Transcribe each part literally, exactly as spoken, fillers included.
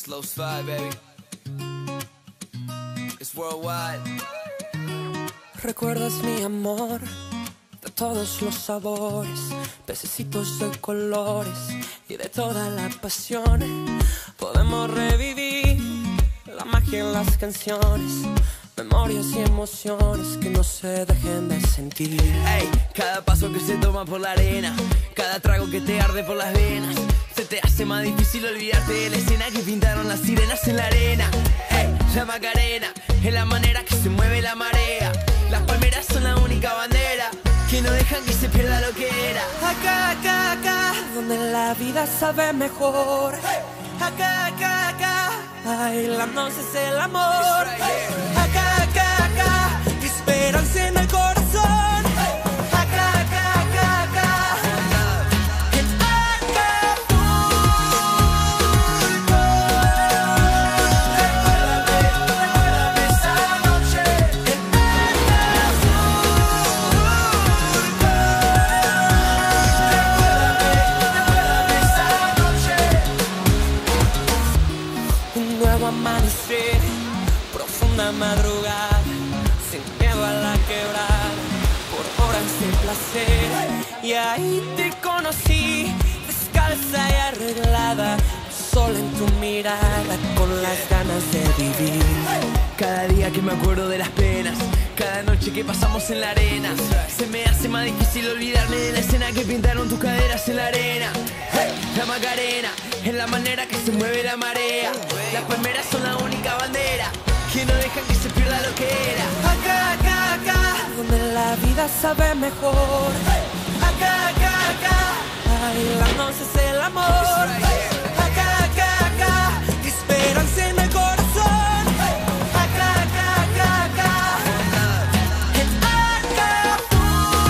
Slow slide, baby. It's worldwide. Recuerdas mi amor de todos los sabores, pececitos de colores y de toda la pasión. Podemos revivir la magia en las canciones, memorias y emociones que no se dejen de sentir. Ey, cada paso que se toma por la arena, cada trago que te arde por las venas, se te hace más difícil olvidarte de la escena que pintaron las sirenas en la arena. Ey, la Macarena es la manera que se mueve la marea. Las palmeras son la única bandera que no dejan que se pierda lo que era. Acá, acá, acá, donde la vida sabe mejor. Acá, acá, acá, bailándonos es el amor. Acá, acá, acá, esperanza en el corazón. Acá, acá, acá, acá, en Acapulco. Recuérdame, recuérdame esa noche en Acapulco. Recuérdame, recuérdame esa noche. Un nuevo amanecer, profunda madrugada, sin miedo a la quebrada, por horas de placer. Y ahí te conocí, descalza y arreglada, sol en tu mirada, con las ganas de vivir. Cada día que me acuerdo de las penas, cada noche que pasamos en la arena, se me hace más difícil olvidarme de la escena que pintaron tus caderas en la arena. Hey, la Macarena es la manera que se mueve la marea. Las palmeras son la única bandera que no dejan que se pierda lo que era. Acá, acá, acá, donde la vida sabe mejor. Acá, acá, acá, bailándonos es el amor. Acá, acá, acá, esperanza en el corazón. Acá, acá, acá, acá, en Acapulco.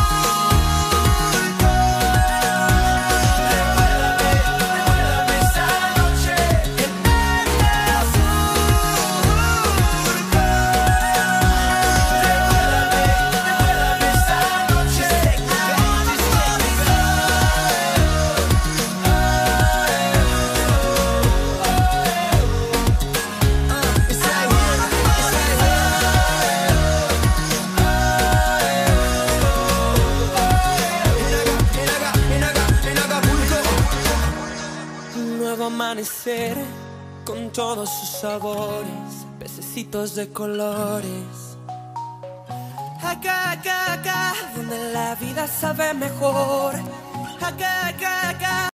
Recuérdame, recuérdame esa noche en Acapulco. Recuérdame, recuérdame esa noche en Un nuevo amanecer con todos sus sabores, pececitos de colores. Acá, acá, acá, donde la vida sabe mejor. Acá, acá, acá.